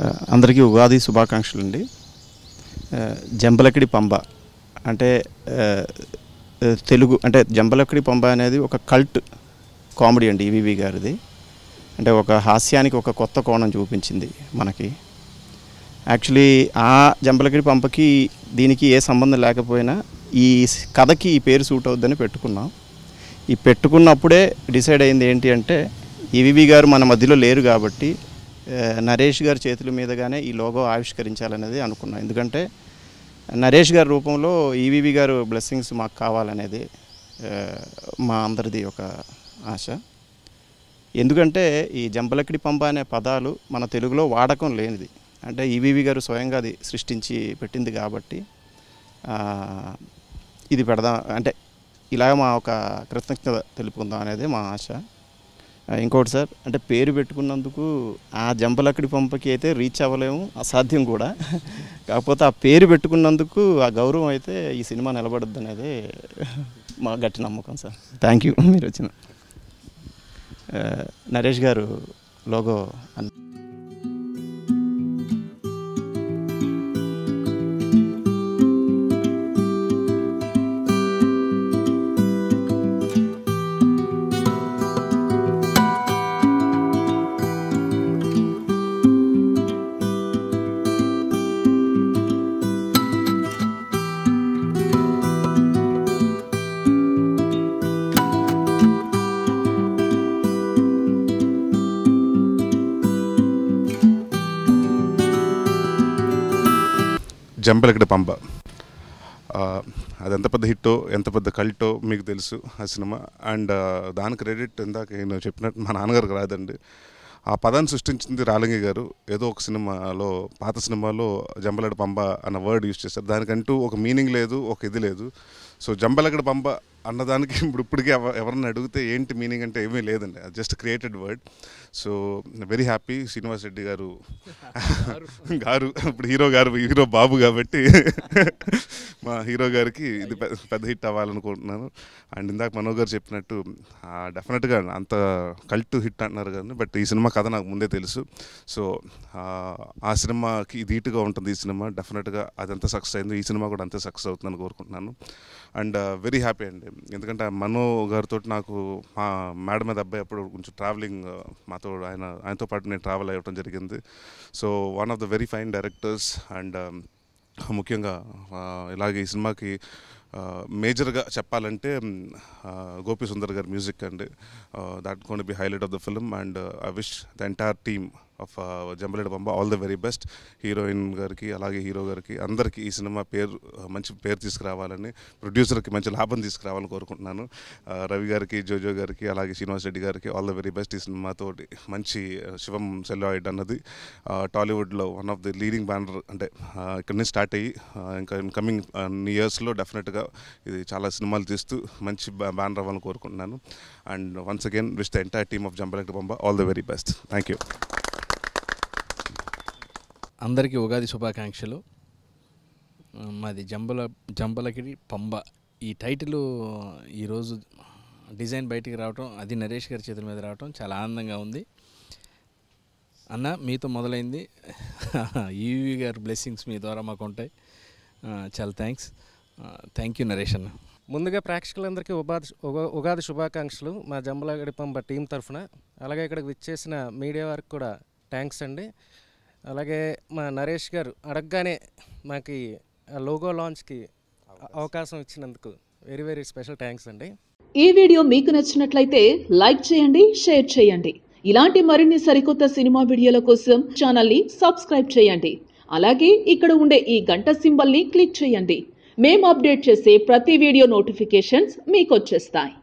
అందరికీ ఉగాది శుభాకాంక్షలు అండి. జంబలకిడి పంబ అంటే తెలుగు అంటే జంబలకిడి పంబ అనేది ఒక కల్ట్ కామెడీ అండి ఈవీవి గారిది. అంటే ఒక హాస్యానికి ఒక కొత్త కోణం చూపించింది మనకి. యాక్చువల్లీ ఆ జంబలకిడి పంపకి దీనికి ఏ సంబంధం లేకపోయినా ఈ కథకి ఈ పేరు సూట్ అవుద్దని పెట్టుకున్నాం. ఈ పెట్టుకున్నప్పుడే డిసైడ్ అయింది ఏంటి అంటే ఈవీవి గారు మన మధ్యలో లేరు కాబట్టి నరేష్ గారి చేతుల మీదుగానే ఈ లోగో ఆవిష్కరించాలనేది అనుకున్నాం. ఎందుకంటే నరేష్ గారి రూపంలో ఈవీవి గారు బ్లెస్సింగ్స్ మాకు కావాలనేది మా అందరిది ఒక ఆశ. ఎందుకంటే ఈ జంబలకిడి పంబ అనే పదాలు మన తెలుగులో వాడకం లేనిది. అంటే ఈవీవి గారు స్వయంగా అది సృష్టించి పెట్టింది కాబట్టి ఇది పెడదాం అంటే ఇలా మా ఒక కృతజ్ఞత తెలుపుకుందాం అనేది మా ఆశ. ఇంకోటి సార్, అంటే పేరు పెట్టుకున్నందుకు ఆ జంబలకిడి పంపకి అయితే రీచ్ అవ్వలేము, అసాధ్యం కూడా. కాకపోతే ఆ పేరు పెట్టుకున్నందుకు ఆ గౌరవం అయితే ఈ సినిమా నిలబడద్దు అనేది మా గట్టి నమ్మకం సార్. Thank you. మీరు వచ్చిన నరేష్ గారు లోగో జంబలకిడి పంబ అది ఎంత పెద్ద హిట్టో ఎంత పెద్ద కల్టో మీకు తెలుసు ఆ సినిమా. అండ్ దాని క్రెడిట్ ఇందాక నేను చెప్పినట్టు మా నాన్నగారికి రాదండి. ఆ పదాన్ని సృష్టించింది రాలంగి గారు. ఏదో ఒక సినిమాలో పాత సినిమాలో జంబలకిడి పంబ అన్న వర్డ్ యూజ్ చేశారు. దానికంటూ ఒక మీనింగ్ లేదు, ఒక ఇది లేదు. సో జంబలకిడి పంబ అన్నదానికి ఇప్పటికీ ఎవరన్నా అడిగితే ఏంటి మీనింగ్ అంటే ఏమీ లేదండి, అది just created word. So very happy. Srinivas Reddy గారు ఇప్పుడు హీరో బాబు కాబట్టి మా హీరో గారికి ఇది పెద్ద హిట్ అవ్వాలనుకుంటున్నాను. అండ్ ఇందాక మనోజ్ గారు చెప్పినట్టు డెఫినెట్గా అంత కల్ట్ హిట్ అంటున్నారు కానీ బట్ ఈ సినిమా కథ నాకు ముందే తెలుసు. సో ఆ సినిమాకి ధీటుగా ఉంటుంది ఈ సినిమా. డెఫినెట్గా అదంతా సక్సెస్ అయింది, ఈ సినిమా కూడా అంతే సక్సెస్ అవుతుందని కోరుకుంటున్నాను. అండ్ వెరీ హ్యాపీ అండి. ఎందుకంటే మనో గారితో నాకు మా మేడం మీద అబ్బాయి అప్పుడు కొంచెం ట్రావెలింగ్ మాతో ఆయనతో పాటు నేను ట్రావెల్ అవ్వడం జరిగింది. So one of the very fine directors. And ముఖ్యంగా ఇలాగే ఈ సినిమాకి మేజర్గా చెప్పాలంటే గోపి సుందర్ గారి మ్యూజిక్ అండి. That gonna be highlight of the film. And I wish the entire team of Jambalakidi Pamba all the very best. Heroine గారికి అలాగే హీరో గారికి అందరికీ ఈ సినిమా మంచి పేరు తీసుకురావాలని, ప్రొడ్యూసర్కి మంచి లాభం తీసుకురావాలని కోరుకుంటున్నాను. రవి గారికి, జోజో గారికి అలాగే శ్రీనివాస్ రెడ్డి గారికి ఆల్ ద వెరీ బెస్ట్. ఈ సినిమాతో మంచి శివం సెల్లాయిడ్ అన్నది టాలీవుడ్లో one of the leading banner. అంటే ఇక్కడి నుంచి స్టార్ట్ అయ్యి ఇంకా కమింగ్ ఇయర్స్లో డెఫినెట్గా ఇది చాలా సినిమాలు తీస్తూ మంచి బ్యానర్ అవ్వాలని కోరుకుంటున్నాను. And once again wish the entire team of Jambalakidi Pamba all the very best. Thank you. అందరికీ ఉగాది శుభాకాంక్షలు. మాది జంబలకిడి పంబ. ఈ టైటిల్ ఈరోజు డిజైన్ బయటికి రావటం, అది నరేష్ గారి చేతుల మీద రావటం చాలా ఆనందంగా ఉంది. అన్న మీతో మొదలైంది, ఈవీవి గారి బ్లెస్సింగ్స్ మీ ద్వారా మాకు ఉంటాయి. చాలా థ్యాంక్ యూ నరేష్ అన్న. ముందుగా ప్రేక్షకులందరికీ ఉగాది శుభాకాంక్షలు మా జంబలకిడి పంబ టీం తరఫున. అలాగే ఇక్కడికి విచ్చేసిన మీడియా వారికి కూడా థ్యాంక్స్ అండి. అలాగే మా నరేష్ గారు అడగగానే మాకు లోగో లాంచ్కి అవకాశం ఇచ్చినందుకు వెరీ వెరీ స్పెషల్ థ్యాంక్స్ అండి. ఈ వీడియో మీకు నచ్చినట్లయితే లైక్ చేయండి, షేర్ చేయండి. ఇలాంటి మరిన్ని సరికొత్త సినిమా వీడియోల కోసం ఛానల్ని సబ్స్క్రైబ్ చేయండి. అలాగే ఇక్కడ ఉండే ఈ గంట సింబల్ని క్లిక్ చేయండి. మేము అప్డేట్ చేసే ప్రతి వీడియో నోటిఫికేషన్స్ మీకు వచ్చేస్తాయి.